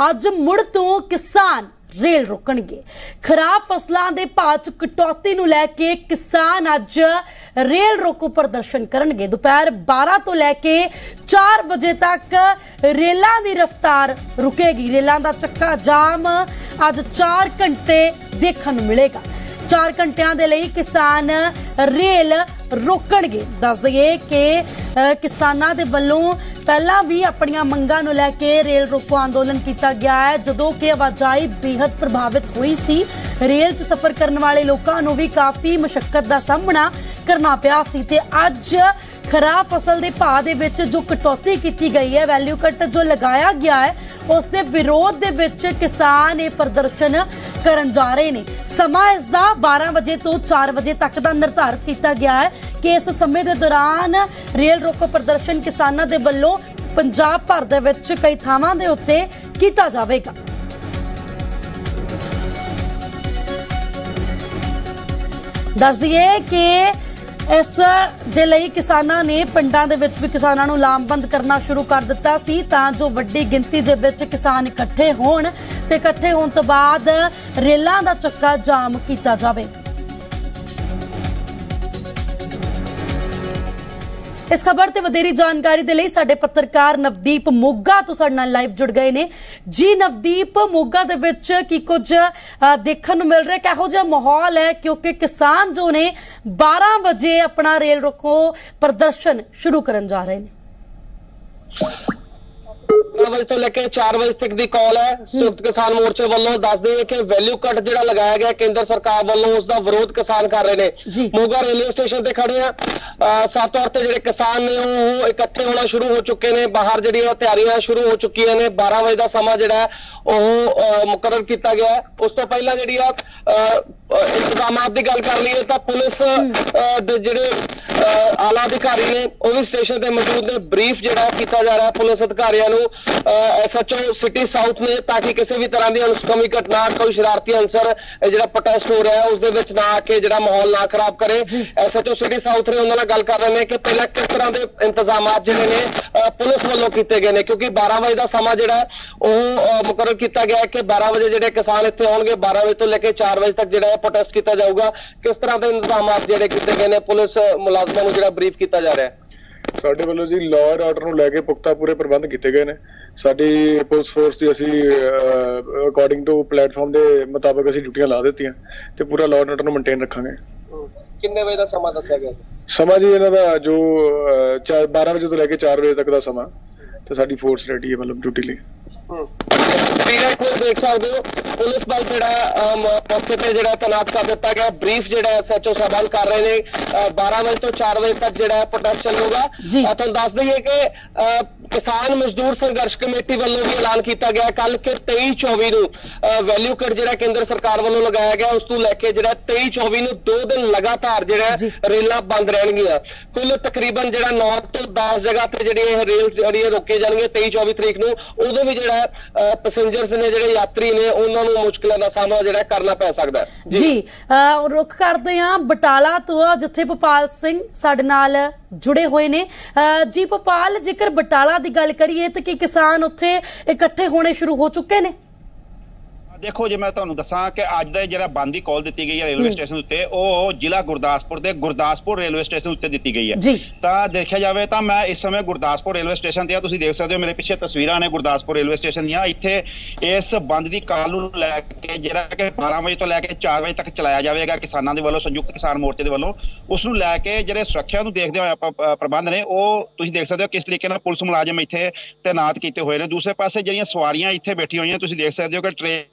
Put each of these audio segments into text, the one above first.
ਅੱਜ ਮੁੜ ਤੋਂ ਕਿਸਾਨ रेल रोकणगे। खराब फसलों के भाव च कटौती नूं लैके किसान अज रेल रोको प्रदर्शन करनगे। दोपहर 12 तो लैके 4 बजे तक रेलों की रफ्तार रुकेगी। रेलों का चक्का जाम अज 4 घंटे देखने नूं मिलेगा। 4 घंटिया के लिए किसान रेल रोकणगे। दस दईए कि किसानों के वलों पहला भी अपनियां मंगां नूं लैके रेल रोको अंदोलन किया गया है। जदों कि आवाजाही बेहद प्रभावित हुई सी, रेल च सफर करने वाले लोगों नूं भी काफ़ी मुशक्कत का सामना करना पिया सी। ते अज खराब फसल के भाव दे विच जो कटौती की गई है, वैल्यू कट जो लगाया गया है, उस दे विरोध दे विच किसान ये प्रदर्शन करन जा रहे हैं। समा इसका 12 बजे तो 4 बजे तक का निर्धारित किया गया है कि इस समय के दौरान रेल रोको प्रदर्शन किसानों के वलों पंजाब भर दे विच कई थावां दे उत्ते कीता जावेगा। दस दिए कि इस दे लई किसानां ने पिंडां दे विच भी किसानां नूं लामबंद करना शुरू कर दिता सी तां जो वड्डी गिनती दे विच किसान इकट्ठे होण ते इकट्ठे होण तो बाद रेलां दा चक्का जाम कीता जावे। इस खबर ते वधेरी जानकारी दे लई साडे पत्रकार नवदीप मोगा तो साडे नाल लाइव जुड़ गए ने। जी नवदीप, मोगा दे विच की कुछ देखण नूं मिल रहा, किहो जिहा माहौल है? क्योंकि किसान जो ने 12 बजे अपना रेल रोको प्रदर्शन शुरू करन जा रहे हैं। 12 बजे तो लेके 4 बजे तक की कॉल है संयुक्त किसान मोर्चे वालों। दस दें कि वैल्यू कट जो लगाया गया केंद्र सरकार वालों, उसका विरोध किसान कर रहे हैं। मोगा रेलवे स्टेशन से खड़े हैं। साफ तौर पर जो किसान ने वो इकट्ठे होना शुरू हो चुके हैं। बाहर जी तैयारियां शुरू हो चुकी ने। 12 बजे का समा जोड़ा मुकर्रर किया गया है। उस तो पहला जी इंतजाम की गल कर लीए तो पुलिस जो आला अधिकारी ने वह भी स्टेशन पर मौजूद ने। ब्रीफ जो किया जा रहा है पुलिस अधिकारियों को SHO सिटी साउथ ने, ताकि किसी भी तरह की अनसुखमी घटना, कोई शरारती अंसर जो प्रोटेस्ट हो रहा है उस ना आके जो माहौल ना खराब करे। SHO सिटी साउथ ने उन्होंने गल कर रहे हैं कि पहले किस तरह के इंतजाम जोड़े ने पुलिस वालों किए गए हैं, क्योंकि 12 बजे का समा जो मुकर्रर किया गया है कि 12 बजे जो किसान इतने आउणगे। 12 बजे तो लेकर 4 बजे तक जो प्रोटेस्ट किया जाऊगा। किस तरह के इंतजाम जोड़े किए गए हैं, पुलिस मुलाजमान को जो ब्रीफ किया जा रहा है? ਸਾਡੇ ਵੱਲੋਂ ਜੀ ਲਾਅ ਐਂਡ ਆਰਡਰ ਨੂੰ ਲੈ ਕੇ ਪੁਖਤਾ ਪੂਰੇ ਪ੍ਰਬੰਧ ਕੀਤੇ ਗਏ ਨੇ। ਸਾਡੀ ਪੁਲਿਸ ਫੋਰਸ ਦੀ ਅਸੀਂ ਅਕੋਰਡਿੰਗ ਟੂ ਪਲੇਟਫਾਰਮ ਦੇ ਮੁਤਾਬਕ ਅਸੀਂ ਡਿਊਟੀਆਂ ਲਾ ਦਿੱਤੀਆਂ ਤੇ ਪੂਰਾ ਲਾਅ ਐਂਡ ਆਰਡਰ ਨੂੰ ਮੇਨਟੇਨ ਰੱਖਾਂਗੇ। ਕਿੰਨੇ ਵਜੇ ਦਾ ਸਮਾਂ ਦੱਸਿਆ ਗਿਆ ਸੀ? ਸਮਾਂ ਜੀ ਇਹਨਾਂ ਦਾ ਜੋ 12 ਵਜੇ ਤੋਂ ਲੈ ਕੇ 4 ਵਜੇ ਤੱਕ ਦਾ ਸਮਾਂ ਤੇ ਸਾਡੀ ਫੋਰਸ ਰੈਡੀ ਹੈ ਮਤਲਬ ਡਿਊਟੀ ਲਈ। देख सकते हो पुलिस बल जो मौके पर जो तैनात कर दिता गया। ब्रीफ जो SHO साहबान कर रहे हैं। 12 बजे तो 4 बजे तक जो प्रोटेस्ट चलूगा। तुहानूं दस दईए कि किसान मजदूर संघर्ष कमेटी वालों भी ऐलान किया गया कल कि 23-24 वैल्यू कट जो केंद्र सरकार वालों लगाया गया, उस तो लैके जो 23-24 2 दिन लगातार जो रेल बंद रहनगियां। कुल तकरीबन जो 9 तो 10 जगह पर जी रेल जी रोके जाएंगे 23-24 तरीक नूं। उदों भी जो पैसेंजर्स ने जो यात्री ने उन्होंने मुश्किलों का सामना जो करना पै सकता है। जी रुख करते हैं बटाला तो जिथे भोपाल सिंह साडे नाल जुड़े हुए ने। जी भोपाल, जेकर बटाला की गल करिए तो कि किसान उत्थे इकट्ठे होने शुरू हो चुके ने? देखो जी मैं तुहानूं दसां कि अज दा जिहड़ा बंद की कॉल दी गई है रेलवे स्टेशन उत्ते ਉਹ ਜ਼ਿਲ੍ਹਾ ਗੁਰਦਾਸਪੁਰ ਦੇ ਗੁਰਦਾਸਪੁਰ ਰੇਲਵੇ ਸਟੇਸ਼ਨ ਉੱਤੇ ਦਿੱਤੀ ਗਈ ਹੈ। ਤਾਂ ਦੇਖਿਆ ਜਾਵੇ ਤਾਂ ਮੈਂ ਇਸ ਸਮੇਂ ਗੁਰਦਾਸਪੁਰ ਰੇਲਵੇ ਸਟੇਸ਼ਨ ਤੇ ਆ। ਤੁਸੀਂ ਦੇਖ ਸਕਦੇ ਹੋ ਮੇਰੇ ਪਿੱਛੇ ਤਸਵੀਰਾਂ ਨੇ ਗੁਰਦਾਸਪੁਰ ਰੇਲਵੇ ਸਟੇਸ਼ਨ ਦੀਆਂ। ਇੱਥੇ ਇਸ ਬੰਦ ਦੀ ਕਾਲ ਨੂੰ ਲੈ ਕੇ ਜਿਹੜਾ ਕਿ 12 ਵਜੇ ਤੋਂ ਲੈ ਕੇ 4 ਵਜੇ ਤੱਕ ਚਲਾਇਆ ਜਾਵੇਗਾ ਕਿਸਾਨਾਂ ਦੇ ਵੱਲੋਂ, ਸੰਯੁਕਤ ਕਿਸਾਨ ਮੋਰਚੇ ਦੇ ਵੱਲੋਂ, ਉਸ ਨੂੰ ਲੈ ਕੇ ਜਿਹੜੇ ਸੁਰੱਖਿਆ ਨੂੰ ਦੇਖਦੇ ਹੋਏ ਆਪਾਂ ਪ੍ਰਬੰਧ ਨੇ ਉਹ ਤੁਸੀਂ ਦੇਖ ਸਕਦੇ ਹੋ ਕਿਸ ਤਰੀਕੇ ਨਾਲ ਪੁਲਿਸ ਮੁਲਾਜ਼ਮ ਇੱਥੇ ਤੈਨਾਤ ਕੀਤੇ ਹੋਏ ਨੇ। ਦੂਸਰੇ ਪਾਸੇ ਜਿਹੜੀਆਂ ਸਵਾਰੀਆਂ ਇੱਥੇ ਬੈਠੀਆਂ ਹੋਈਆਂ ਤੁਸੀਂ ਦੇਖ ਸਕਦੇ ਹੋ ਕਿ ਟ੍ਰੇਨ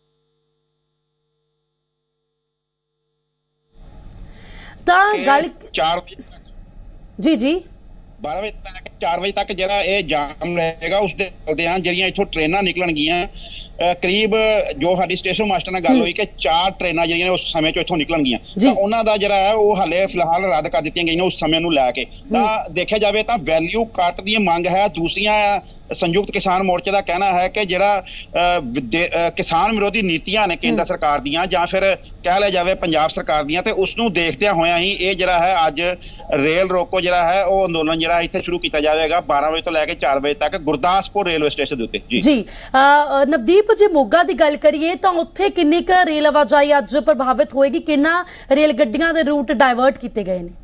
गल 4 जी जी 12 वजे तक 4 वजे तक ਜਿਹੜਾ ਇਹ ਜਾਮ ਰਹੇਗਾ ਉਸ ਦੇ ਚਲਦੇ ਆ ਜਿਹੜੀਆਂ ਇੱਥੋਂ ਟ੍ਰੇਨਾਂ ਨਿਕਲਣਗੀਆਂ ਕਰੀਬ ਜੋ ਸਾਡੀ ਸਟੇਸ਼ਨ ਮਾਸਟਰ ਨਾਲ ਗੱਲ ਹੋਈ ਕਿ 4 ਟ੍ਰੇਨਾਂ ਜਿਹੜੀਆਂ ਨੇ ਉਸ ਸਮੇਂ 'ਚੋਂ ਇੱਥੋਂ ਨਿਕਲਣਗੀਆਂ, ਤਾਂ ਉਹਨਾਂ ਦਾ ਜਿਹੜਾ ਹੈ ਉਹ ਹਾਲੇ ਫਿਲਹਾਲ ਰੱਦ ਕਰ ਦਿੱਤੀਆਂ ਗਈਆਂ ਉਸ ਸਮੇਂ ਨੂੰ ਲੈ ਕੇ। ਤਾਂ ਦੇਖਿਆ ਜਾਵੇ ਤਾਂ ਵੈਲਿਊ ਕੱਟ ਦੀ ਮੰਗ ਹੈ। ਦੂਸਰੀਆਂ ਸੰਯੁਕਤ ਕਿਸਾਨ ਮੋਰਚੇ ਦਾ ਕਹਿਣਾ ਹੈ ਕਿ ਜਿਹੜਾ ਕਿਸਾਨ ਵਿਰੋਧੀ ਨੀਤੀਆਂ ਨੇ ਕੇਂਦਰ ਸਰਕਾਰ ਦੀਆਂ ਜਾਂ ਫਿਰ ਕਹਿ ਲਿਆ ਜਾਵੇ ਪੰਜਾਬ ਸਰਕਾਰ ਦੀਆਂ, ਤੇ ਉਸ ਨੂੰ ਦੇਖਦਿਆਂ ਹੋਇਆਂ ਹੀ ਇਹ ਜਿਹੜਾ ਹੈ ਅੱਜ ਰੇਲ ਰੋਕੋ ਜਿਹੜਾ ਹੈ ਉਹ ਅੰਦੋਲਨ ਜਿਹੜਾ ਇੱਥੇ ਸ਼ੁਰੂ ਕੀਤਾ ਜਾਵੇਗਾ 12 ਵਜੇ ਤੋਂ ਲੈ ਕੇ 4 ਵਜੇ ਤੱਕ ਗੁਰਦਾਸਪੁਰ ਰੇਲਵੇ ਸਟੇਸ਼ਨ ਦੇ ਉੱਤੇ। ਜੀ ਨਵਦੀਪ, ਜੇ ਮੋਗਾ ਦੀ ਗੱਲ ਕਰੀਏ ਤਾਂ ਉੱਥੇ ਕਿੰਨੀ ਕੁ ਰੇਲ ਆਵਾਜਾਈ ਅੱਜ ਪ੍ਰਭਾਵਿਤ ਹੋਏਗੀ? ਕਿੰਨਾ ਰੇਲ ਗੱਡੀਆਂ ਦੇ ਰੂਟ ਡਾਇਵਰਟ ਕੀਤੇ ਗਏ ਨੇ?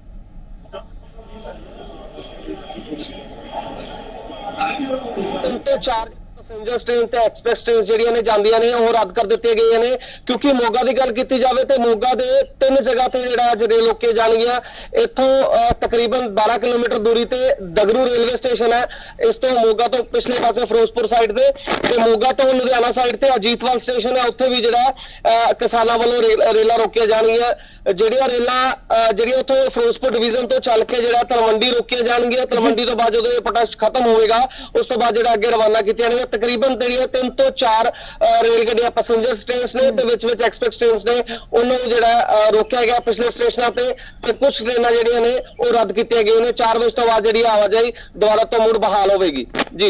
तो 4 ਪੈਸੇਂਜਰ ਟ੍ਰੇਨ ਤੇ ਐਕਸਪ੍ਰੈਸ ਟ੍ਰੇਨ ਜਿਹੜੀਆਂ ਨੇ ਜਾਂਦੀਆਂ ਨੇ ਉਹ ਰੱਦ ਕਰ ਦਿੱਤੀਆਂ ਗਈਆਂ ਨੇ, ਕਿਉਂਕਿ ਮੋਗਾ ਦੀ ਗੱਲ ਕੀਤੀ ਜਾਵੇ ਤੇ ਮੋਗਾ ਦੇ 3 ਜਗ੍ਹਾ ਤੇ ਜਿਹੜਾ ਅੱਜ ਰੇਲ ਰੋਕੇ ਜਾਣਗੀਆਂ। ਇੱਥੋਂ ਤਕਰੀਬਨ 12 ਕਿਲੋਮੀਟਰ ਦੂਰੀ ਤੇ ਦਗਰੂ ਰੇਲਵੇ ਸਟੇਸ਼ਨ ਹੈ। ਇਸ ਤੋਂ ਮੋਗਾ ਤੋਂ ਪਿਛਲੇ ਪਾਸੇ ਫਿਰੋਜ਼ਪੁਰ ਸਾਈਡ ਤੇ ਮੋਗਾ ਤੋਂ ਲੁਧਿਆਣਾ ਸਾਈਡ ਤੇ ਅਜੀਤਵਾਲ ਸਟੇਸ਼ਨ ਹੈ, ਉੱਥੇ ਵੀ ਜਿਹੜਾ ਕਿਸਾਨਾਂ ਵੱਲੋਂ ਰੇਲਾਂ ਰੋਕੀਆਂ ਜਾਣਗੀਆਂ। ਜਿਹੜੀਆਂ ਰੇਲਾਂ ਜਿਹੜੀਆਂ ਉੱਥੋਂ ਫਿਰੋਜ਼ਪੁਰ ਡਿਵੀਜ਼ਨ ਤੋਂ ਚੱਲ ਕੇ ਜਿਹੜਾ ਤਲਵੰਡੀ ਰੋਕੀਆਂ ਜਾਣਗੀਆਂ। ਤਲਵੰਡੀ ਤੋਂ ਬਾਅਦ ਜਦੋਂ ਇਹ ਪ੍ਰੋਟੈਸਟ ਖਤਮ ਹੋਵੇਗਾ ਉਸ ਤੋਂ ਬਾਅਦ ਜਿਹੜਾ ਅੱਗੇ ਰਵਾਨਾ ਕੀਤੀਆਂ ਜਾਣਗੀਆਂ। ਤਕਰੀਬਨ ਜਿਹੜੀਆਂ 3 ਤੋਂ 4 ਰੇਲ ਗੱਡੀਆਂ ਪੈਸੇਂਜਰ ਟ੍ਰੇਨਸ ਨੇ ਤੇ ਵਿੱਚ ਐਕਸਪ੍ਰੈਸ ਟ੍ਰੇਨਸ ਨੇ, ਉਹਨਾਂ ਨੂੰ ਜਿਹੜਾ ਰੋਕਿਆ ਗਿਆ ਪਿਛਲੇ ਸਟੇਸ਼ਨਾਂ ਤੇ ਕੁਝ ਟ੍ਰੇਨਾਂ ਜਿਹੜੀਆਂ ਨੇ ਉਹ ਰੱਦ ਕੀਤੀਆਂ ਗਈਆਂ ਨੇ। 4 ਵਜੇ ਤੋਂ ਬਾਅਦ ਜਿਹੜੀ ਆਵਾਜਾਈ ਦੁਬਾਰਾ ਤੋਂ ਮੁੜ ਬਹਾਲ ਹੋਵੇਗੀ। ਜੀ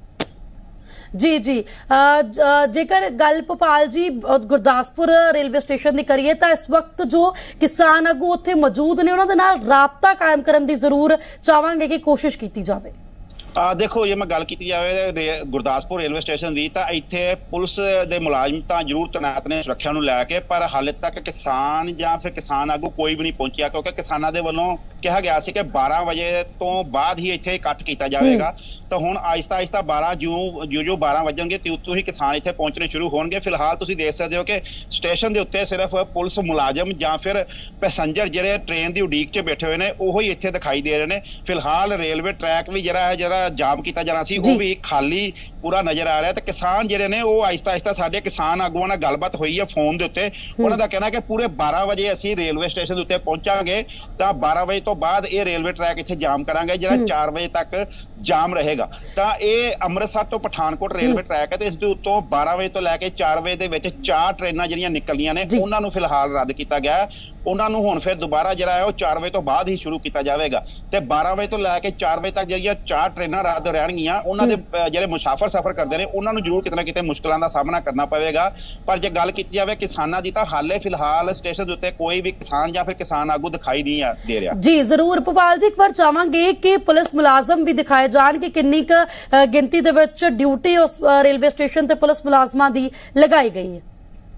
ਜੀ ਜੀ ਜੇਕਰ ਗੱਲ ਭੋਪਾਲ ਜੀ ਗੁਰਦਾਸਪੁਰ ਰੇਲਵੇ ਸਟੇਸ਼ਨ ਦੀ ਕਰੀਏ ਤਾਂ ਇਸ ਵਕਤ ਜੋ ਕਿਸਾਨ ਆਗੂ ਉੱਥੇ ਮੌਜੂਦ ਨੇ ਉਹਨਾਂ ਦੇ ਨਾਲ ਰਾਬਤਾ ਕਾਇਮ ਕਰਨ ਦੀ ਜ਼ਰੂਰ ਚਾਹਾਂਗੇ ਕਿ ਕੋਸ਼ਿਸ਼ ਕੀਤੀ ਜਾਵੇ। ਦੇਖੋ, ਜੇ ਮੈਂ ਗੱਲ ਕੀਤੀ ਜਾਵੇ ਗੁਰਦਾਸਪੁਰ ਰੇਲਵੇ ਸਟੇਸ਼ਨ ਦੀ, ਤਾਂ ਇੱਥੇ ਪੁਲਿਸ ਦੇ ਮੁਲਾਜ਼ਮ ਤਾਂ ਜ਼ਰੂਰ ਤੈਨਾਤ ਨੇ ਸੁਰੱਖਿਆ ਨੂੰ ਲੈ ਕੇ, ਪਰ ਹਾਲੇ ਤੱਕ ਕਿਸਾਨ ਜਾਂ ਫਿਰ ਕਿਸਾਨ ਆਗੂ ਕੋਈ ਵੀ ਨਹੀਂ ਪਹੁੰਚਿਆ, ਕਿਉਂਕਿ ਕਿਸਾਨਾਂ ਦੇ ਵੱਲੋਂ ਕਿਹਾ ਗਿਆ ਸੀ ਕਿ 12 ਵਜੇ ਤੋਂ ਬਾਅਦ ਹੀ ਇੱਥੇ ਇਕੱਠ ਕੀਤਾ ਜਾਵੇਗਾ। ਤਾਂ ਹੁਣ ਆਹਿਸਤਾ 12 ਜੋ 12 ਵਜਣਗੇ ਤੇ ਉੱਤੋਂ ਹੀ ਕਿਸਾਨ ਇੱਥੇ ਪਹੁੰਚਣੇ ਸ਼ੁਰੂ ਹੋਣਗੇ। ਫਿਲਹਾਲ ਤੁਸੀਂ ਦੇਖ ਸਕਦੇ ਹੋ ਕਿ ਸਟੇਸ਼ਨ ਦੇ ਉੱਤੇ ਸਿਰਫ ਪੁਲਿਸ ਮੁਲਾਜ਼ਮ ਜਾਂ ਫਿਰ ਪੈਸੇਂਜਰ ਜਿਹੜੇ ਟ੍ਰੇਨ ਦੀ ਉਡੀਕ 'ਚ ਬੈਠੇ ਹੋਏ ਨੇ ਉਹ ਹੀ ਇੱਥੇ ਦਿਖਾਈ ਦੇ ਰਹੇ ਨੇ। ਫਿਲਹਾਲ ਰੇਲਵੇ ਟਰੈਕ ਵੀ ਜਿਹੜਾ ਜਾਮ ਕੀਤਾ ਜਾਣਾ ਸੀ ਉਹ ਵੀ ਖਾਲੀ ਪੂਰਾ ਨਜ਼ਰ ਆ ਰਿਹਾ। ਤੇ ਕਿਸਾਨ ਜਿਹੜੇ ਨੇ ਉਹ ਆਹਿਸਤਾ ਸਾਡੇ ਕਿਸਾਨ ਆਗੂਆਂ ਨਾਲ ਗੱਲਬਾਤ ਹੋਈ ਹੈ ਫੋਨ ਦੇ ਉੱਤੇ। ਉਹਨਾਂ ਦਾ ਕਹਿਣਾ ਕਿ ਪੂਰੇ 12 ਵਜੇ ਅਸੀਂ ਰੇਲਵੇ ਸਟੇਸ਼ਨ ਦੇ ਉੱਤੇ ਪਹੁੰਚਾਂਗੇ, ਤਾਂ 12 ਵਜੇ ਤੋਂ ਬਾਅਦ ਇਹ ਰੇਲਵੇ ਟਰੈਕ ਇੱਥੇ ਜਾਮ ਕਰਾਂਗੇ, ਜਿਹੜਾ 4 ਵਜੇ ਤੱਕ ਜਾਮ ਰਹੇਗਾ। ਤਾਂ ਇਹ ਅੰਮ੍ਰਿਤਸਰ ਤੋਂ ਪਠਾਨਕੋਟ ਰੇਲਵੇ ਟਰੈਕ ਹੈ ਤੇ ਇਸ ਦੇ ਉੱਤੋਂ 12 ਵਜੇ ਤੋਂ ਲੈ ਕੇ 4 ਵਜੇ ਦੇ ਵਿੱਚ 4 ਟ੍ਰੇਨਾਂ ਜਿਹੜੀਆਂ ਨਿਕਲਦੀਆਂ ਨੇ ਉਹਨਾਂ ਨੂੰ ਫਿਲਹਾਲ ਰੱਦ ਕੀਤਾ ਗਿਆ। ਉਹਨਾਂ ਨੂੰ ਹੁਣ ਫਿਰ ਦੁਬਾਰਾ ਜਿਹੜਾ ਹੈ ਉਹ 4 ਵਜੇ ਤੋਂ ਬਾਅਦ ਹੀ ਸ਼ੁਰੂ ਕੀਤਾ ਜਾਵੇਗਾ। ਤੇ 12 ਵਜੇ ਤੋਂ ਲੈ ਕੇ 4 ਵਜੇ ਤੱਕ ਜਿਹੜੀਆਂ 4 ਟ੍ਰੇਨਾਂ ਰੱਦ ਰਹਿਣਗੀਆਂ, ਉਹਨਾਂ ਦੇ ਜਿਹੜੇ ਮੁਸਾਫਰ ਸਫ਼ਰ ਕਰਦੇ ਨੇ ਉਹਨਾਂ ਨੂੰ ਜ਼ਰੂਰ ਕਿਤੇ ਨਾ ਕਿਤੇ ਮੁਸ਼ਕਲਾਂ ਦਾ ਸਾਹਮਣਾ ਕਰਨਾ ਪਵੇਗਾ। ਪਰ ਜੇ ਗੱਲ ਕੀਤੀ ਜਾਵੇ ਕਿਸਾਨਾਂ ਦੀ, ਤਾਂ ਹਾਲੇ ਫਿਲਹਾਲ ਸਟੇਸ਼ਨ ਦੇ ਉੱਤੇ ਕੋਈ ਵੀ ਕਿਸਾਨ ਜਾਂ ਫਿਰ ਕਿਸਾਨ ਆਗੂ ਦਿਖਾਈ ਨਹੀਂ ਦੇ ਰਿਹਾ। ਜੀ ਜ਼ਰੂਰ ਭੋਪਾਲ ਜੀ, ਇੱਕ ਵਾਰ ਚਾਹਾਂਗੇ ਕਿ ਪੁਲਿਸ ਮੁਲਾਜ਼ਮ ਵੀ ਦਿਖਾਏ ਜਾਣ ਕਿ ਕਿੰਨੀ ਕੁ ਗਿਣਤੀ ਦੇ ਵਿੱਚ ਡਿਊਟੀ ਉਸ ਰੇਲਵੇ ਸਟੇਸ਼ਨ ਤੇ ਪੁਲਿਸ ਮੁਲਾਜ਼ਮਾਂ ਦੀ ਲਗਾਈ ਗਈ ਹੈ।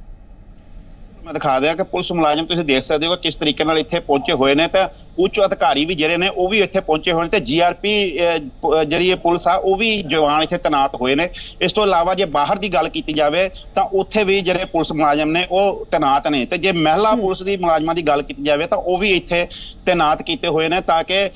ਮੈਂ ਦਿਖਾ ਦਿਆਂ ਕਿ ਪੁਲਿਸ ਮੁਲਾਜ਼ਮ ਤੁਸੀਂ ਦੇਖ ਸਕਦੇ ਹੋ ਕਿਸ ਤਰੀਕੇ ਨਾਲ ਇੱਥੇ ਪਹੁੰਚੇ ਹੋਏ ਨੇ, ਤਾਂ ਉੱਚ ਅਧਿਕਾਰੀ ਵੀ ਜਿਹੜੇ ਨੇ ਉਹ ਵੀ ਇੱਥੇ ਪਹੁੰਚੇ ਹੋਏ ਨੇ, ਤੇ GRP ਜਿਹੜੀ ਪੁਲਿਸ ਆ ਉਹ ਵੀ ਜਵਾਨ ਇੱਥੇ ਤੈਨਾਤ ਹੋਏ ਨੇ। ਇਸ ਤੋਂ ਇਲਾਵਾ ਜੇ ਬਾਹਰ ਦੀ ਗੱਲ ਕੀਤੀ ਜਾਵੇ ਤਾਂ ਉੱਥੇ ਵੀ ਜਿਹੜੇ ਪੁਲਿਸ ਮੁਲਾਜ਼ਮ ਨੇ ਉਹ ਤੈਨਾਤ ਨੇ, ਤੇ ਜੇ ਮਹਿਲਾ ਪੁਲਿਸ ਦੀ ਮੁਲਾਜ਼ਮਾਂ ਦੀ ਗੱਲ ਕੀਤੀ ਜਾਵੇ ਤਾਂ ਉਹ ਵੀ ਇੱਥੇ ਤੈਨਾਤ ਕੀਤੇ ਹੋਏ ਨੇ, ਤਾਂ ਕਿ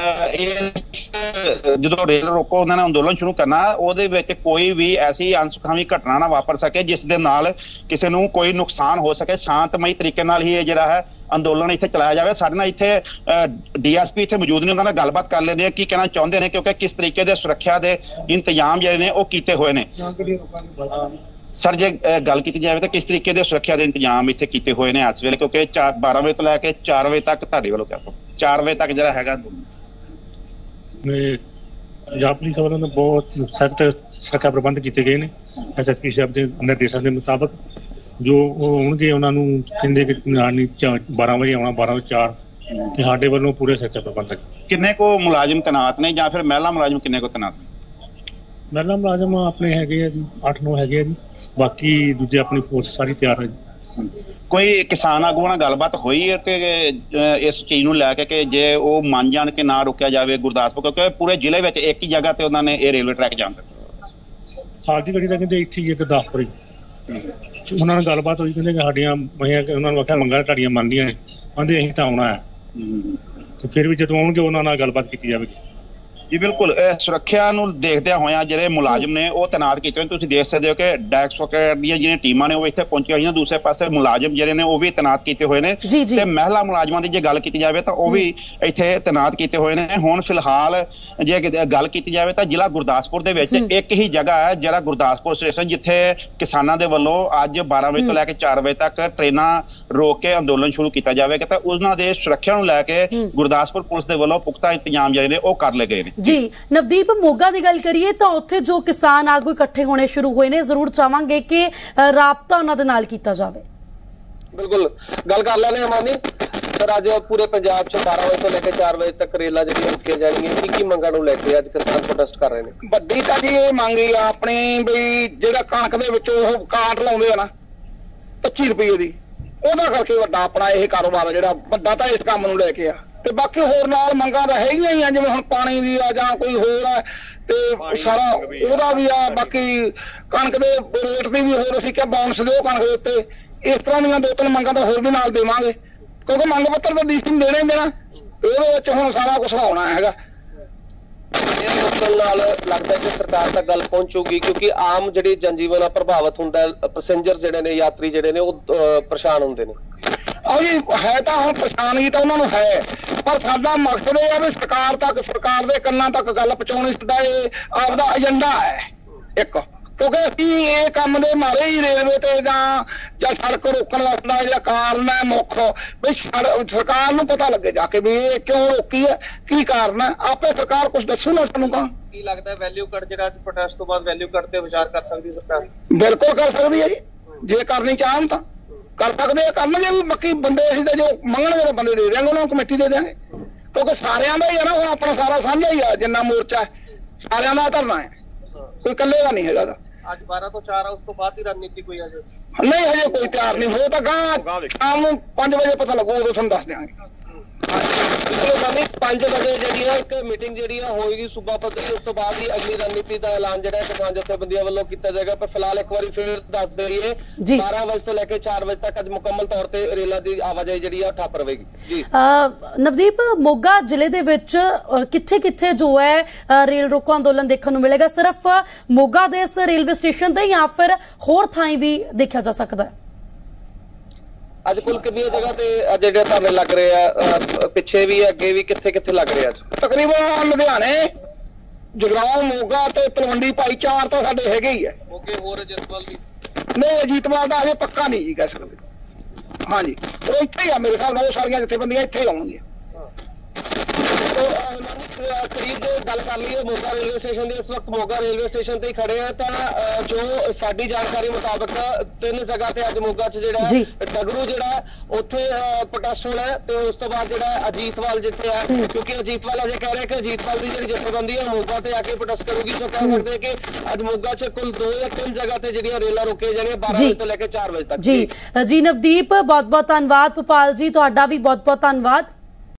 ਜਦੋਂ ਰੇਲ ਰੋਕੋ ਉਹਨਾਂ ਨੇ ਅੰਦੋਲਨ ਸ਼ੁਰੂ ਕਰਨਾ ਉਹਦੇ ਵਿੱਚ ਕੋਈ ਵੀ ਐਸੀ ਅਣਸੁਖਾਵੀ ਘਟਨਾ ਨਾ ਵਾਪਰ ਸਕੇ ਜਿਸ ਦੇ ਨਾਲ ਕਿਸੇ ਨੂੰ ਕੋਈ ਨੁਕਸਾਨ ਹੋ ਸਕੇ। ਸ਼ਾਂਤਮਈ ਤਰੀਕੇ ਨਾਲ ਹੀ ਇਹ ਜਿਹੜਾ ਹੈ ਅੰਦੋਲਨ ਇੱਥੇ ਚਲਾਇਆ ਜਾਵੇ। ਸਾਡੇ ਨਾਲ ਇੱਥੇ DSP ਇੱਥੇ ਮੌਜੂਦ ਨੇ, ਉਹਨਾਂ ਨਾਲ ਗੱਲਬਾਤ ਕਰ ਲੈਂਦੇ ਆ ਕੀ ਕਹਿਣਾ ਚਾਹੁੰਦੇ ਨੇ, ਕਿਉਂਕਿ ਕਿਸ ਤਰੀਕੇ ਦੇ ਸੁਰੱਖਿਆ ਦੇ ਇੰਤਜ਼ਾਮ ਜਿਹੜੇ ਨੇ ਉਹ ਕੀਤੇ ਹੋਏ ਨੇ। ਸਰ, ਜੇ ਗੱਲ ਕੀਤੀ ਜਾਵੇ ਤਾਂ ਕਿਸ ਤਰੀਕੇ ਦੇ ਸੁਰੱਖਿਆ ਦੇ ਇੰਤਜ਼ਾਮ ਇੱਥੇ ਕੀਤੇ ਹੋਏ ਨੇ ਇਸ ਵੇਲੇ, ਕਿਉਂਕਿ 12 ਵਜੇ ਤੋਂ ਲੈ ਕੇ 4 ਵਜੇ ਤੱਕ ਤੁਹਾਡੇ ਵੱਲੋਂ 4 ਵਜੇ ਤੱਕ ਜਿਹੜਾ ਹੈਗਾ ਪੰਜਾਬ ਪੁਲਿਸ ਵੱਲੋਂ ਬਹੁਤ ਸਖਤ ਸੁਰੱਖਿਆ ਪ੍ਰਬੰਧ ਕੀਤੇ ਗਏ ਨੇ। SSP ਸਾਹਿਬ ਦੇ ਨਿਰਦੇਸ਼ਾਂ ਦੇ ਮੁਤਾਬਕ ਜੋ ਹੋਣਗੇ ਉਹਨਾਂ ਨੂੰ ਕਹਿੰਦੇ ਕਿ 12 ਵਜੇ ਆਉਣਾ, 12 ਤੋਂ 4, ਤੇ ਸਾਡੇ ਵੱਲੋਂ ਪੂਰੇ ਸੁਰੱਖਿਆ ਪ੍ਰਬੰਧ। ਕਿੰਨੇ ਕੋ ਮੁਲਾਜ਼ਮ ਤੈਨਾਤ ਨੇ ਜਾਂ ਫਿਰ ਮਹਿਲਾ ਮੁਲਾਜ਼ਮ ਕਿੰਨੇ ਕੋ ਤੈਨਾਤ? ਮਹਿਲਾ ਮੁਲਾਜ਼ਮ ਆਪਣੇ ਹੈਗੇ ਆ ਜੀ 8-9 ਹੈਗੇ ਆ ਜੀ, ਬਾਕੀ ਦੂਜੇ ਆਪਣੀ ਫੋਰਸ ਸਾਰੀ ਤਿਆਰ ਹੈ ਜੀ। ਕੋਈ ਕਿਸਾਨ ਆਗੂਆਂ ਨਾਲ ਗੱਲਬਾਤ ਹੋਈ ਹੈ ਤੇ ਇਸ ਚੀਜ਼ ਨੂੰ ਲੈ ਕੇ ਕਿ ਜੇ ਉਹ ਮੰਨ ਜਾਣ ਕੇ ਨਾ ਰੋਕਿਆ ਜਾਵੇ ਗੁਰਦਾਸਪੁਰ, ਕਿਉਂਕਿ ਪੂਰੇ ਜ਼ਿਲ੍ਹੇ ਵਿੱਚ ਇੱਕ ਹੀ ਜਗ੍ਹਾ ਤੇ ਉਹਨਾਂ ਨੇ ਇਹ ਰੇਲਵੇ ਟਰੈਕ ਜਾਮ ਕੀਤਾ? ਹਾਲ ਦੀ ਘੜੀ ਤਾਂ ਕਹਿੰਦੇ ਇੱਥੇ ਹੀ ਗੁਰਦਾਸਪੁਰ ਹੀ ਉਹਨਾਂ ਨਾਲ ਗੱਲਬਾਤ ਹੋਈ, ਕਹਿੰਦੇ ਕਿ ਸਾਡੀਆਂ ਉਹਨਾਂ ਨੂੰ ਆਖਿਆ ਮੰਗਾਂ ਤੁਹਾਡੀਆਂ ਮੰਨਦੀਆਂ ਨੇ, ਕਹਿੰਦੇ ਅਸੀਂ ਤਾਂ ਆਉਣਾ ਹੈ, ਤੇ ਫਿਰ ਵੀ ਜਦੋਂ ਆਉਣਗੇ ਉਹਨਾਂ ਨਾਲ ਗੱਲਬਾਤ ਕੀਤੀ ਜਾਵੇਗੀ। ਜੀ ਬਿਲਕੁਲ, ਸੁਰੱਖਿਆ ਨੂੰ ਦੇਖਦਿਆਂ ਹੋਇਆਂ ਜਿਹੜੇ ਮੁਲਾਜ਼ਮ ਨੇ ਉਹ ਤੈਨਾਤ ਕੀਤੇ ਨੇ। ਤੁਸੀਂ ਦੇਖ ਸਕਦੇ ਹੋ ਕਿ ਡੈਕ ਸਕਿਉਰਿਟੀ ਦੀਆਂ ਜਿਹੜੀਆਂ ਟੀਮਾਂ ਨੇ ਉਹ ਇੱਥੇ ਪਹੁੰਚੀਆਂ ਹੋਈਆਂ। ਦੂਸਰੇ ਪਾਸੇ ਮੁਲਾਜ਼ਮ ਜਿਹੜੇ ਨੇ ਉਹ ਵੀ ਤੈਨਾਤ ਕੀਤੇ ਹੋਏ ਨੇ ਤੇ ਮਹਿਲਾ ਮੁਲਾਜ਼ਮਾਂ ਦੀ ਜੇ ਗੱਲ ਕੀਤੀ ਜਾਵੇ ਤਾਂ ਉਹ ਵੀ ਇੱਥੇ ਤੈਨਾਤ ਕੀਤੇ ਹੋਏ ਨੇ। ਹੁਣ ਫਿਲਹਾਲ ਜੇ ਗੱਲ ਕੀਤੀ ਜਾਵੇ ਤਾਂ ਜ਼ਿਲ੍ਹਾ ਗੁਰਦਾਸਪੁਰ ਦੇ ਵਿੱਚ ਇੱਕ ਹੀ ਜਗ੍ਹਾ ਹੈ ਜਿਹੜਾ ਗੁਰਦਾਸਪੁਰ ਸਟੇਸ਼ਨ, ਜਿੱਥੇ ਕਿਸਾਨਾਂ ਦੇ ਵੱਲੋਂ ਅੱਜ 12 ਵਜੇ ਤੋਂ ਲੈ ਕੇ 4 ਵਜੇ ਤੱਕ ਟ੍ਰੇਨਾਂ ਰੋਕ ਕੇ ਅੰਦੋਲਨ ਸ਼ੁਰੂ ਕੀਤਾ ਜਾਵੇਗਾ। ਤਾਂ ਉਹਨਾਂ ਦੇ ਸੁਰੱਖਿਆ ਨੂੰ ਲੈ ਕੇ ਗੁਰਦਾਸਪੁਰ ਪੁਲਿਸ ਦੇ ਵੱਲੋਂ ਪੁਖਤਾ ਇੰਤਜ਼ਾਮ ਜਿਹੜੇ ਨੇ ਉਹ ਕਰ ਲਏ ਗਏ ਨੇ। ਜੀ ਨਵਦੀਪ, ਮੋਗਾ ਦੀ ਗੱਲ ਕਰੀਏ ਤਾਂ ਉੱਥੇ ਜੋ ਕਿਸਾਨ ਆਗੂ ਇਕੱਠੇ ਹੋਣੇ ਸ਼ੁਰੂ ਹੋਏ ਨੇ, ਜ਼ਰੂਰ ਚਾਹਾਂਗੇ ਕਿ ਰਾਬਤਾ ਉਹਨਾਂ ਦੇ ਨਾਲ ਕੀਤਾ ਜਾਵੇ। ਬਿਲਕੁਲ ਗੱਲ ਕਰ ਲੈਣੇ ਅਮਾਨੀ ਸਰ, ਅੱਜ ਪੂਰੇ ਪੰਜਾਬ 'ਚ 12 ਵਜੇ ਤੋਂ ਲੈ ਕੇ 4 ਵਜੇ ਤੱਕ ਰੇਲਾਂ ਜਿਹੜੀਆਂ ਰੁਕੀਆਂ ਜਾਣਗੀਆਂ। ਕੀ ਮੰਗਾਂ ਨੂੰ ਲੈ ਕੇ ਅੱਜ ਕਿਸਾਨ ਪ੍ਰੋਟੈਸਟ ਕਰ ਰਹੇ ਨੇ? ਵੱਡੀ ਤਾਂ ਜੀ ਇਹ ਮੰਗ ਹੀ ਆ ਆਪਣੀ ਵੀ ਜਿਹੜਾ ਕਣਕ ਦੇ ਵਿੱਚ ਉਹ ਕਾਟ ਲਾਉਂਦੇ ਆ ਨਾ 25 ਰੁਪਏ ਦੀ, ਉਹਦਾ ਕਰਕੇ ਵੱਡਾ ਆਪਣਾ ਇਹ ਕਾਰੋਬਾਰ ਜਿਹੜਾ ਵੱਡਾ ਤਾਂ ਇਸ ਕੰਮ ਨੂੰ ਲੈ ਕੇ ਆ। ਤੇ ਬਾਕੀ ਹੋਰ ਨਾਲ ਮੰਗਾਂ ਤਾਂ ਹੈਗੀਆਂ ਹੀ ਆ, ਜਿਵੇਂ ਹੁਣ ਪਾਣੀ ਦੀ ਆ ਜਾਂ ਕੋਈ ਹੋਰ ਆ ਤੇ ਸਾਰਾ ਉਹਦਾ ਵੀ ਆ। ਬਾਕੀ ਕਣਕ ਦੇ ਰੇਟ ਦੀ ਵੀ ਹੋਰ ਅਸੀਂ ਕਿਹਾ ਬੋਨਸ ਦਿਓ ਕਣਕ ਦੇ ਉੱਤੇ। ਇਸ ਤਰ੍ਹਾਂ ਦੀਆਂ 2-3 ਮੰਗਾਂ ਤਾਂ ਹੋਰ ਵੀ ਨਾਲ ਦੇਵਾਂਗੇ, ਕਿਉਂਕਿ ਮੰਗ ਪੱਤਰ ਤਾਂ ਡੀਸੀ ਨੂੰ ਦੇਣਾ ਹੀ ਦੇਣਾ ਤੇ ਉਹਦੇ ਵਿੱਚ ਹੁਣ ਸਾਰਾ ਕੁਝ ਹੋਣਾ ਹੈਗਾ। ਨਾਲ ਲੱਗਦਾ ਕਿ ਸਰਕਾਰ ਤੱਕ ਗੱਲ ਪਹੁੰਚੂਗੀ, ਕਿਉਂਕਿ ਆਮ ਜਿਹੜੀ ਜਨਜੀਵਨ ਪ੍ਰਭਾਵਿਤ ਹੁੰਦਾ, ਪੈਸੇਂਜਰ ਜਿਹੜੇ ਨੇ, ਯਾਤਰੀ ਜਿਹੜੇ ਨੇ ਉਹ ਪਰੇਸ਼ਾਨ ਹੁੰਦੇ ਨੇ। ਆਹ ਜੀ ਹੈ ਤਾਂ ਹੁਣ ਪਰੇਸ਼ਾਨਗੀ ਤਾਂ ਉਹਨਾਂ ਨੂੰ ਹੈ, ਪਰ ਸਾਡਾ ਮਕਸਦ ਇਹ ਆ ਵੀ ਸਰਕਾਰ ਤੱਕ, ਸਰਕਾਰ ਦੇ ਕੰਨਾਂ ਤੱਕ ਗੱਲ ਪਹੁੰਚਾਉਣੀ ਸਾਡਾ ਇਹ ਆਪਦਾ ਏਜੰਡਾ ਹੈ ਇੱਕ। ਕਿਉਂਕਿ ਅਸੀਂ ਇਹ ਕੰਮ ਦੇ ਮਾਰੇ ਹੀ ਰੇਲਵੇ ਤੇ ਜਾਂ ਸੜਕ ਰੋਕਣ ਦਾ ਜਿਹੜਾ ਕਾਰਨ ਹੈ ਮੁੱਖ, ਵੀ ਸਰਕਾਰ ਨੂੰ ਪਤਾ ਲੱਗੇ ਜਾ ਕੇ ਵੀ ਇਹ ਕਿਉਂ ਰੋਕੀ ਹੈ, ਕੀ ਕਾਰਨ ਹੈ। ਆਪੇ ਸਰਕਾਰ ਕੁਝ ਦੱਸੂ ਨਾ ਸਾਨੂੰ। ਕੀ ਲੱਗਦਾ ਵੈਲਿਊ ਕੱਟ ਜਿਹੜਾ ਅੱਜ ਪ੍ਰੋਟੈਸਟ ਤੋਂ ਬਾਅਦ ਵੈਲਿਊ ਕੱਟ ਤੇ ਵਿਚਾਰ ਕਰ ਸਕਦੀ ਸਰਕਾਰ? ਬਿਲਕੁਲ ਕਰ ਸਕਦੀ ਹੈ ਜੀ, ਜੇ ਕਰਨੀ ਚਾਹਣ ਤਾਂ ਕਰ ਸਕਦੇ ਆ, ਕਰਨਗੇ ਵੀ। ਬਾਕੀ ਬੰਦੇ ਅਸੀਂ ਤਾਂ ਜੋ ਮੰਗਣਗੇ ਬੰਦੇ ਦੇ ਦਿਆਂਗੇ, ਉਹਨਾਂ ਨੂੰ ਕਮੇਟੀ ਦੇ ਦਿਆਂਗੇ, ਕਿਉਂਕਿ ਸਾਰਿਆਂ ਦਾ ਹੀ ਹੈ ਨਾ, ਹੁਣ ਆਪਣਾ ਸਾਰਾ ਸਾਂਝਾ ਹੀ ਆ। ਜਿੰਨਾ ਮੋਰਚਾ ਸਾਰਿਆਂ ਦਾ ਧਰਨਾ ਹੈ, ਕੋਈ ਇਕੱਲੇ ਦਾ ਨਹੀਂ ਹੈਗਾ। ਅੱਜ 12 ਤੋਂ 4 ਆ, ਉਸ ਤੋਂ ਬਾਅਦ ਦੀ ਰਣਨੀਤੀ ਕੋਈ ਅਜੇ ਨਹੀਂ, ਹਜੇ ਕੋਈ ਤਿਆਰ ਨਹੀਂ ਹੋ। ਤਾਂ ਸ਼ਾਮ ਨੂੰ 5 ਵਜੇ ਪਤਾ ਲੱਗੂ, ਉਦੋਂ ਤੁਹਾਨੂੰ ਦੱਸ ਦਿਆਂਗੇ। 5 ਵਜੇ ਜਿਹੜੀ ਹੈ ਇੱਕ ਮੀਟਿੰਗ ਜਿਹੜੀ ਹੈ ਹੋਏਗੀ ਸੂਬਾ ਪੱਧਰੀ, ਉਸ ਤੋਂ ਬਾਅਦ ਹੀ ਅਗਲੀ ਰਣਨੀਤੀ ਦਾ ਐਲਾਨ ਜਿਹੜਾ ਕਿਸਾਨ ਜਥੇਬੰਦੀਆਂ ਵੱਲੋਂ ਕੀਤਾ ਜਾਏਗਾ। ਪਰ ਫਿਲਹਾਲ ਇੱਕ ਵਾਰੀ ਫਿਰ ਦੱਸ ਦਈਏ 12 ਵਜੇ ਤੋਂ ਲੈ ਕੇ 4 ਵਜੇ ਤੱਕ ਅੱਜ ਮੁਕੰਮਲ ਤੌਰ ਤੇ ਰੇਲਾਂ ਦੀ ਆਵਾਜਾਈ ਜਿਹੜੀ ਹੈ ਠੱਪ ਰਹੇਗੀ। ਜੀ ਨਵਦੀਪ, ਮੋਗਾ ਜ਼ਿਲ੍ਹੇ ਦੇ ਵਿੱਚ ਕਿੱਥੇ-ਕਿੱਥੇ ਜੋ ਹੈ ਰੇਲ ਰੋਕੋ ਅੰਦੋਲਨ ਦੇਖਣ ਨੂੰ ਮਿਲੇਗਾ? ਸਿਰਫ ਮੋਗਾ ਦੇ ਇਸ ਰੇਲਵੇ ਸਟੇਸ਼ਨ ਤੇ ਜਾਂ ਫਿਰ ਹੋਰ ਥਾਂ ਵੀ ਦੇਖਿਆ ਜਾ ਸਕਦਾ ਹੈ? ਅੱਜ ਕੁੱਲ ਕਿੰਨੀਆਂ ਜਗ੍ਹਾ ਤੇ ਜਿਹੜੇ ਧਰਨੇ ਲੱਗ ਰਹੇ ਆ, ਪਿੱਛੇ ਵੀ ਅੱਗੇ ਵੀ, ਕਿੱਥੇ ਲੱਗ ਰਹੇ ਆ? ਤਕਰੀਬਨ ਲੁਧਿਆਣੇ, ਜਗਰਾਉਂ, ਮੋਗਾ ਤੇ ਤਲਵੰਡੀ ਭਾਈ 4 ਤਾਂ ਸਾਡੇ ਹੈਗੇ ਹੀ ਹੈ। ਮੋਗੇ ਹੋਰ ਅਜੀਤਵਾਲ ਵੀ ਨਹੀਂ, ਅਜੀਤਵਾਲ ਦਾ ਅਜੇ ਪੱਕਾ ਨਹੀਂ ਜੀ ਕਹਿ ਸਕਦੇ। ਹਾਂਜੀ, ਉਹ ਇੱਥੇ ਹੀ ਆ ਮੇਰੇ ਹਿਸਾਬ ਨਾਲ, ਉਹ ਸਾਰੀਆਂ ਜਥੇਬੰਦੀਆਂ ਇੱਥੇ ਹੀ ਆਉਣਗੀਆਂ। ਕਰੀਬ ਗੱਲ ਕਰ ਲਈਏ ਮੋਗਾ ਰੇਲਵੇ ਸਟੇਸ਼ਨ ਦੀ। ਇਸ ਵਕਤ ਮੋਗਾ ਰੇਲਵੇ ਸਟੇਸ਼ਨ ਤੇ ਹੀ ਖੜੇ ਆ ਤਾਂ ਜੋ ਸਾਡੀ ਜਾਣਕਾਰੀ ਮੁਤਾਬਕ 3 ਜਗ੍ਹਾ ਤੇ ਅੱਜ ਮੋਗਾ 'ਚ ਜਿਹੜਾ ਡਗਰੂ ਜਿਹੜਾ ਉੱਥੇ ਪ੍ਰੋਟੈਸਟ ਹੋਣਾ ਤੇ ਉਸ ਤੋਂ ਬਾਅਦ ਜਿਹੜਾ ਅਜੀਤਵਾਲ ਜਿੱਥੇ ਹੈ, ਕਿਉਂਕਿ ਅਜੀਤਵਾਲ ਅਜੇ ਕਹਿ ਰਹੇ ਕਿ ਅਜੀਤਵਾਲ ਦੀ ਜਿਹੜੀ ਜਥੇਬੰਦੀ ਹੈ ਮੋਗਾ ਤੇ ਆ ਕੇ ਪ੍ਰੋਟੈਸਟ ਕਰੂਗੀ। ਸੋ ਕਹਿ ਸਕਦੇ ਕਿ ਅੱਜ ਮੋਗਾ 'ਚ ਕੁੱਲ 2 ਜਾਂ 3 ਜਗ੍ਹਾ ਤੇ ਜਿਹੜੀਆਂ ਰੇਲਾਂ ਰੋਕੀਆਂ ਜਾਣੀਆਂ 12 ਵਜੇ ਤੋਂ ਲੈ ਕੇ 4 ਵਜੇ ਤੱਕ। ਜੀ ਨਵਦੀਪ, ਬਹੁਤ-ਬਹੁਤ ਧੰਨਵਾਦ। ਭੋਪਾਲ ਜੀ, ਤੁਹਾਡਾ ਵੀ ਬਹੁਤ-ਬਹੁਤ ਧੰਨਵਾਦ।